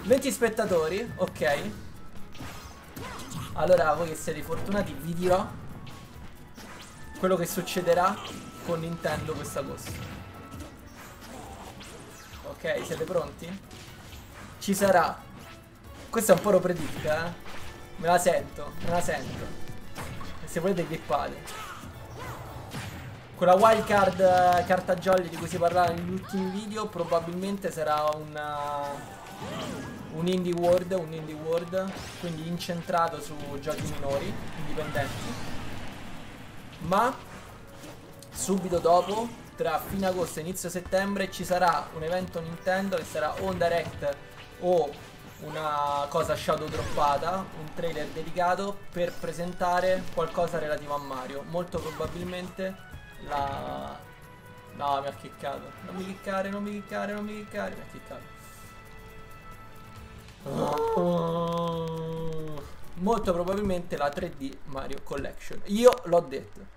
20 spettatori, ok. Allora, voi che siete fortunati, vi dirò quello che succederà con Nintendo quest'agosto. Ok, siete pronti? Ci sarà. Questa è un po' lo predict, Me la sento, me la sento. E se volete clippate. Quella wildcard carta jolly di cui si parlava negli ultimi video probabilmente sarà un indie world, quindi incentrato su giochi minori, indipendenti. Ma subito dopo, tra fine agosto e inizio settembre, ci sarà un evento Nintendo che sarà o un direct o una cosa shadow droppata, un trailer dedicato per presentare qualcosa relativo a Mario. Molto probabilmente la... No, mi ha kickato. Non mi kickare, non mi kickare, non mi kickare. Mi ha kickato. Molto probabilmente la 3D Mario Collection. Io l'ho detto.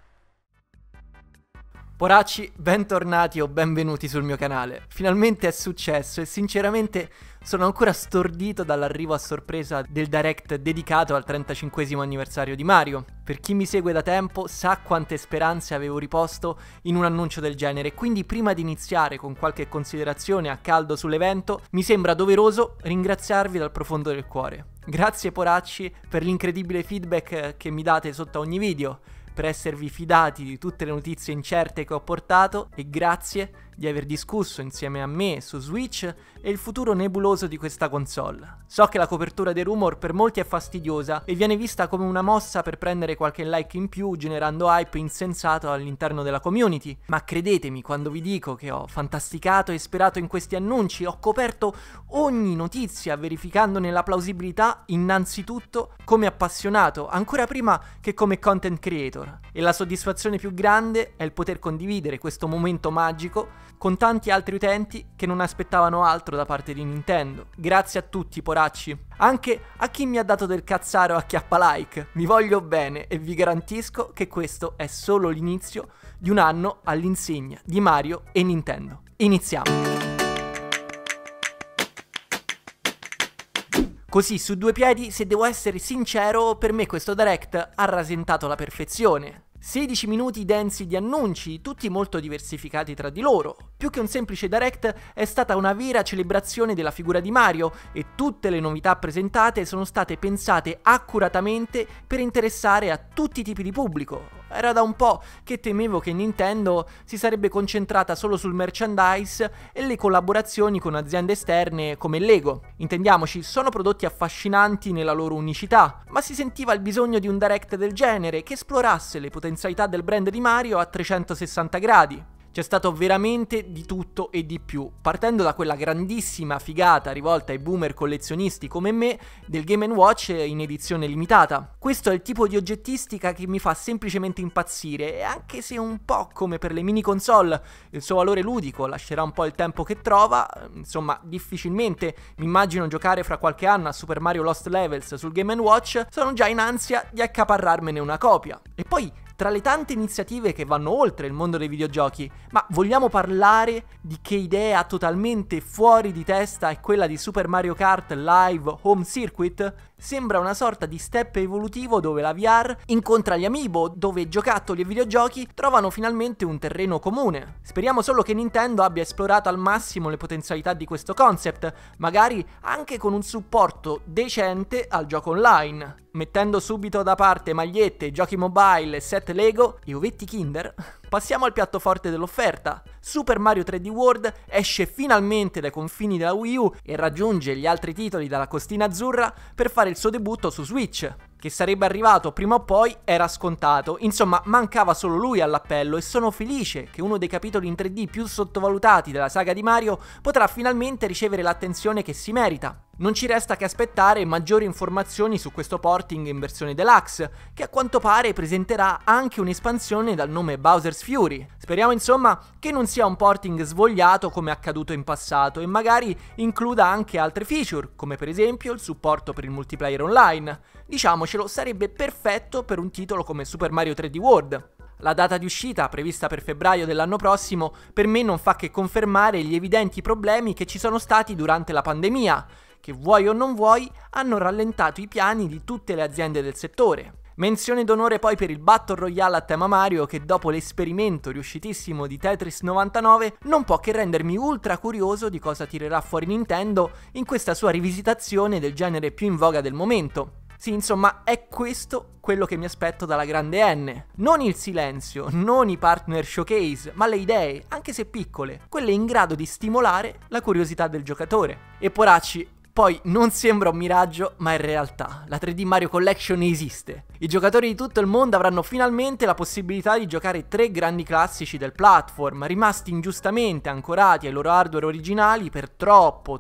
Poracci, bentornati o benvenuti sul mio canale. Finalmente è successo e sinceramente sono ancora stordito dall'arrivo a sorpresa del direct dedicato al 35esimo anniversario di Mario. Per chi mi segue da tempo sa quante speranze avevo riposto in un annuncio del genere, quindi prima di iniziare con qualche considerazione a caldo sull'evento mi sembra doveroso ringraziarvi dal profondo del cuore. Grazie Poracci per l'incredibile feedback che mi date sotto ogni video, per esservi fidati di tutte le notizie incerte che ho portato e grazie di aver discusso insieme a me su Switch e il futuro nebuloso di questa console. So che la copertura dei rumor per molti è fastidiosa e viene vista come una mossa per prendere qualche like in più generando hype insensato all'interno della community, ma credetemi quando vi dico che ho fantasticato e sperato in questi annunci, ho coperto ogni notizia verificandone la plausibilità innanzitutto come appassionato, ancora prima che come content creator, e la soddisfazione più grande è il poter condividere questo momento magico con tanti altri utenti che non aspettavano altro da parte di Nintendo. Grazie a tutti, poracci. Anche a chi mi ha dato del cazzaro a chiappa like. Vi voglio bene e vi garantisco che questo è solo l'inizio di un anno all'insegna di Mario e Nintendo. Iniziamo. Così, su due piedi, se devo essere sincero, per me questo direct ha rasentato la perfezione. 16 minuti densi di annunci, tutti molto diversificati tra di loro. Più che un semplice direct è stata una vera celebrazione della figura di Mario e tutte le novità presentate sono state pensate accuratamente per interessare a tutti i tipi di pubblico. Era da un po' che temevo che Nintendo si sarebbe concentrata solo sul merchandise e le collaborazioni con aziende esterne come Lego. Intendiamoci, sono prodotti affascinanti nella loro unicità, ma si sentiva il bisogno di un direct del genere che esplorasse le potenzialità del brand di Mario a 360 gradi. C'è stato veramente di tutto e di più, partendo da quella grandissima figata rivolta ai boomer collezionisti come me del Game & Watch in edizione limitata. Questo è il tipo di oggettistica che mi fa semplicemente impazzire e anche se un po' come per le mini console il suo valore ludico lascerà un po' il tempo che trova, insomma difficilmente mi immagino giocare fra qualche anno a Super Mario Lost Levels sul Game & Watch, sono già in ansia di accaparrarmene una copia. E poi tra le tante iniziative che vanno oltre il mondo dei videogiochi, ma vogliamo parlare di che idea totalmente fuori di testa è quella di Super Mario Kart Live Home Circuit? Sembra una sorta di step evolutivo dove la VR incontra gli amiibo, dove giocattoli e videogiochi trovano finalmente un terreno comune. Speriamo solo che Nintendo abbia esplorato al massimo le potenzialità di questo concept, magari anche con un supporto decente al gioco online. Mettendo subito da parte magliette, giochi mobile e set Lego e ovetti Kinder, passiamo al piatto forte dell'offerta. Super Mario 3D World esce finalmente dai confini della Wii U e raggiunge gli altri titoli dalla costina azzurra per fare il suo debutto su Switch. Che sarebbe arrivato prima o poi era scontato, insomma mancava solo lui all'appello e sono felice che uno dei capitoli in 3D più sottovalutati della saga di Mario potrà finalmente ricevere l'attenzione che si merita. Non ci resta che aspettare maggiori informazioni su questo porting in versione deluxe, che a quanto pare presenterà anche un'espansione dal nome Bowser's Fury. Speriamo insomma che non sia un porting svogliato come accaduto in passato e magari includa anche altre feature, come per esempio il supporto per il multiplayer online. Diciamocelo, sarebbe perfetto per un titolo come Super Mario 3D World. La data di uscita, prevista per febbraio dell'anno prossimo, per me non fa che confermare gli evidenti problemi che ci sono stati durante la pandemia, che vuoi o non vuoi hanno rallentato i piani di tutte le aziende del settore. Menzione d'onore poi per il Battle Royale a tema Mario che dopo l'esperimento riuscitissimo di Tetris 99 non può che rendermi ultra curioso di cosa tirerà fuori Nintendo in questa sua rivisitazione del genere più in voga del momento. Sì, insomma, è questo quello che mi aspetto dalla grande N. Non il silenzio, non i partner showcase, ma le idee, anche se piccole, quelle in grado di stimolare la curiosità del giocatore. E poracci, poi non sembra un miraggio, ma è realtà. La 3D Mario Collection esiste. I giocatori di tutto il mondo avranno finalmente la possibilità di giocare 3 grandi classici del platform, rimasti ingiustamente ancorati ai loro hardware originali per troppo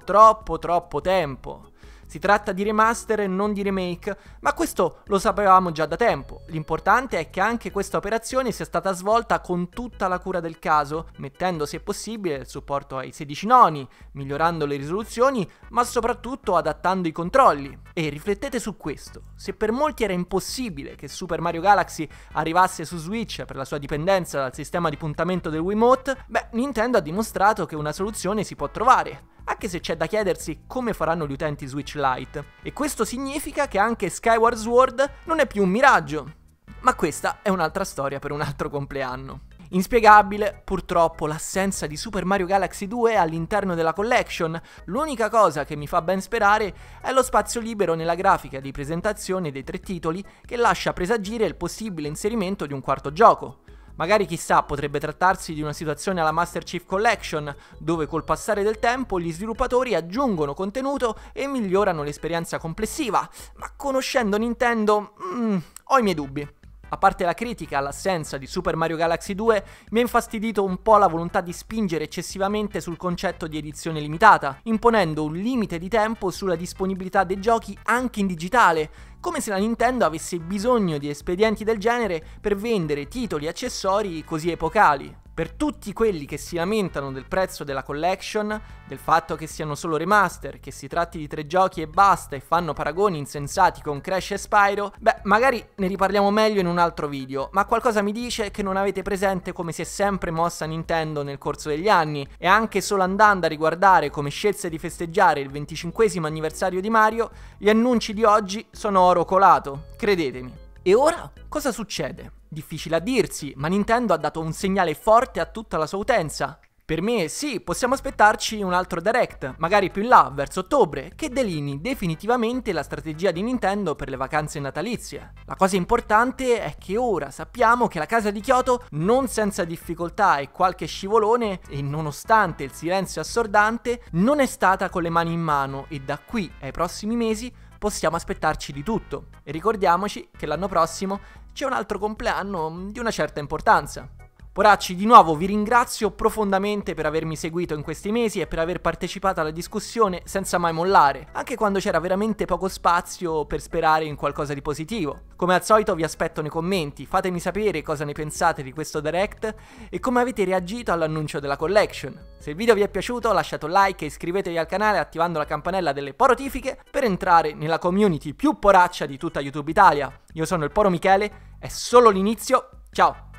tempo. Si tratta di remaster e non di remake, ma questo lo sapevamo già da tempo. L'importante è che anche questa operazione sia stata svolta con tutta la cura del caso, mettendo se possibile il supporto ai 16 noni, migliorando le risoluzioni, ma soprattutto adattando i controlli. E riflettete su questo: se per molti era impossibile che Super Mario Galaxy arrivasse su Switch per la sua dipendenza dal sistema di puntamento del Wiimote, Nintendo ha dimostrato che una soluzione si può trovare. Anche se c'è da chiedersi come faranno gli utenti Switch Lite. E questo significa che anche Skyward Sword non è più un miraggio. Ma questa è un'altra storia per un altro compleanno. Inspiegabile, purtroppo, l'assenza di Super Mario Galaxy 2 all'interno della collection. L'unica cosa che mi fa ben sperare è lo spazio libero nella grafica di presentazione dei 3 titoli che lascia presagire il possibile inserimento di un quarto gioco. Magari chissà, potrebbe trattarsi di una situazione alla Master Chief Collection, dove col passare del tempo gli sviluppatori aggiungono contenuto e migliorano l'esperienza complessiva, ma conoscendo Nintendo, ho i miei dubbi. A parte la critica all'assenza di Super Mario Galaxy 2, mi ha infastidito un po' la volontà di spingere eccessivamente sul concetto di edizione limitata, imponendo un limite di tempo sulla disponibilità dei giochi anche in digitale, come se la Nintendo avesse bisogno di espedienti del genere per vendere titoli e accessori così epocali. Per tutti quelli che si lamentano del prezzo della collection, del fatto che siano solo remaster, che si tratti di 3 giochi e basta e fanno paragoni insensati con Crash e Spyro, magari ne riparliamo meglio in un altro video, ma qualcosa mi dice che non avete presente come si è sempre mossa Nintendo nel corso degli anni, e anche solo andando a riguardare come scelse di festeggiare il 25° anniversario di Mario, gli annunci di oggi sono oro colato, credetemi. E ora cosa succede? Difficile a dirsi, ma Nintendo ha dato un segnale forte a tutta la sua utenza. Per me sì, possiamo aspettarci un altro Direct, magari più in là, verso ottobre, che delinei definitivamente la strategia di Nintendo per le vacanze natalizie. La cosa importante è che ora sappiamo che la casa di Kyoto, non senza difficoltà e qualche scivolone, e nonostante il silenzio assordante, non è stata con le mani in mano e da qui ai prossimi mesi possiamo aspettarci di tutto. E ricordiamoci che l'anno prossimo c'è un altro compleanno di una certa importanza. Poracci, di nuovo vi ringrazio profondamente per avermi seguito in questi mesi e per aver partecipato alla discussione senza mai mollare, anche quando c'era veramente poco spazio per sperare in qualcosa di positivo. Come al solito vi aspetto nei commenti, fatemi sapere cosa ne pensate di questo Direct e come avete reagito all'annuncio della collection. Se il video vi è piaciuto lasciate un like e iscrivetevi al canale attivando la campanella delle notifiche per entrare nella community più poraccia di tutta YouTube Italia. Io sono il Poro Michele, è solo l'inizio, ciao!